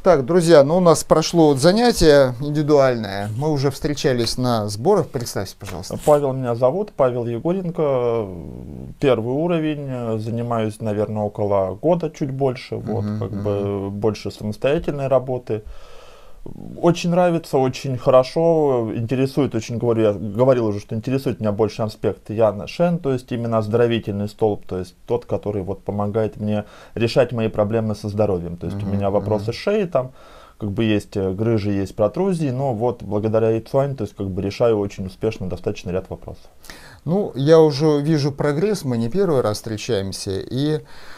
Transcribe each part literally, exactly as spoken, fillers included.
Так, друзья, ну у нас прошло вот занятие индивидуальное. Мы уже встречались на сборах. Представься, пожалуйста. Павел меня зовут, Павел Егоренко. Первый уровень. Занимаюсь, наверное, около года, чуть больше. Вот, Uh-huh, как uh-huh. бы больше самостоятельной работы. Очень нравится, очень хорошо, интересует, очень говорю, я говорил уже, что интересует меня больше аспект Яна Шен, то есть именно оздоровительный столб, то есть тот, который вот помогает мне решать мои проблемы со здоровьем. То есть uh-huh, у меня вопросы uh-huh. шеи, там как бы есть грыжи, есть протрузии, но вот благодаря Ицуань, то есть как бы решаю очень успешно достаточно ряд вопросов. Ну, я уже вижу прогресс, мы не первый раз встречаемся, и э,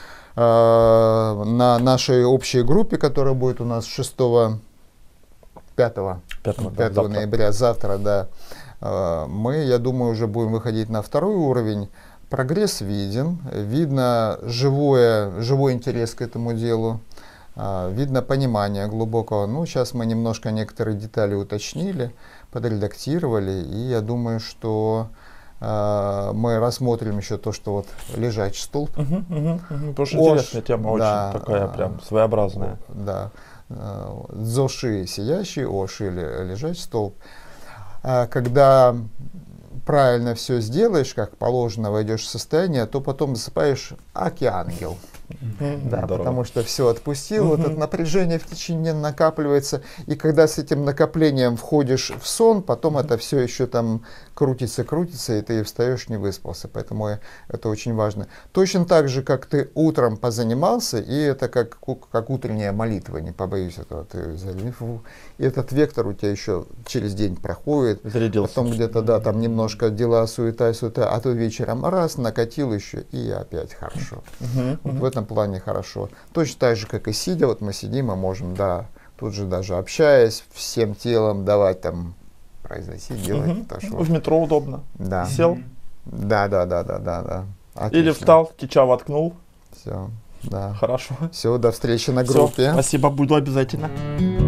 на нашей общей группе, которая будет у нас шестого пятого ноября, завтра, да, мы, я думаю, уже будем выходить на второй уровень. Прогресс виден, видно живое, живой интерес к этому делу, видно понимание глубокого. Ну, сейчас мы немножко некоторые детали уточнили, подредактировали, и я думаю, что мы рассмотрим еще то, что вот лежачий столб. Угу, угу, угу. Потому что интересная тема, да, очень такая прям своеобразная. Да. Дзоши сиящий, оши лежачий столб. Когда правильно все сделаешь, как положено, войдешь в состояние, то потом засыпаешь аки-ангел. Mm-hmm. Да, Здорово. Потому что все отпустил, mm-hmm. вот это напряжение в течение дня накапливается, и когда с этим накоплением входишь в сон, потом mm-hmm. это все еще там крутится, крутится, и ты встаешь не выспался, поэтому это очень важно. Точно так же, как ты утром позанимался, и это как, как утренняя молитва, не побоюсь этого, ты, и этот вектор у тебя еще через день проходит, зарядился. Потом где-то, да, там немножко дела, суета, суета, а то вечером раз, накатил еще, и опять хорошо. Mm-hmm. Вот в этом плане хорошо. Точно так же, как и сидя, вот мы сидим, мы можем, да, тут же даже общаясь, всем телом давать там, произносить, делать. Угу. То, что... В метро удобно. Да. Сел. Да, да, да, да, да, да. Отлично. Или встал, кича воткнул. Все, да. Хорошо. Все, до встречи на группе. Все, спасибо, буду обязательно.